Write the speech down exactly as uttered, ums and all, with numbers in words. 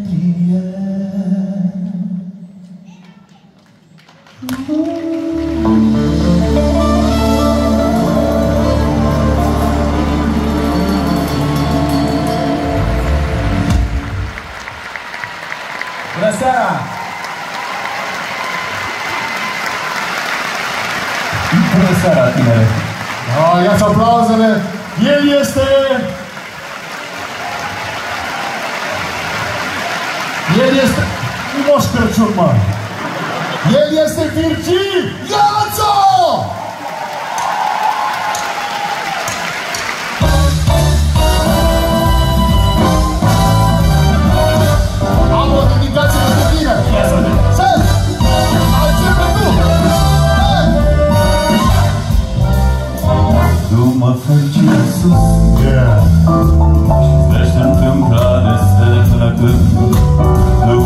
prin el. Bună seara! Bună seara, tinere! Da, ia-ți aplauzele! El este... El este... Nu Moș Crăciun, mă! El este Virgil Iață! Am o dedicație pentru tine! Ia să vedem! Să! Începe tu! Du-mă fericire sus, Yeah! ce-și întâmpla de stele până când nu